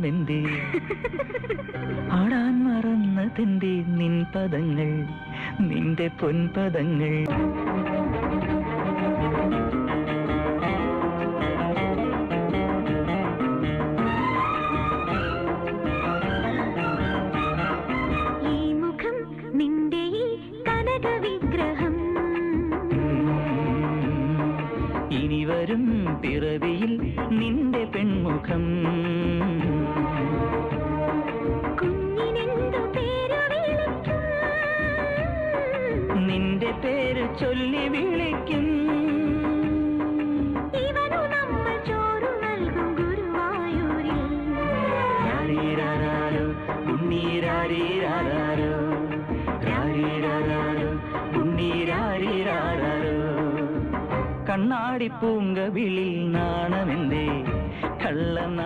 നാണമെന്തേ ആടാൻ മറന്നതെന്തേ നിൻ പദങ്ങൾ നിന്റെ പൊൻപദങ്ങൾ ഇനി വരും പിറവിയിൽ നിന്റെ പെൺമുഖം നിന്റെ പേര് ചൊല്ലി വിളിക്കും ഉണ്ണീരാരീരാരോ രാരീരാരോ ഉണ്ണീരാരീരാരോ കണ്ണാടി പൂങ്കവിളിൽ നാണമെന്തേ കള്ള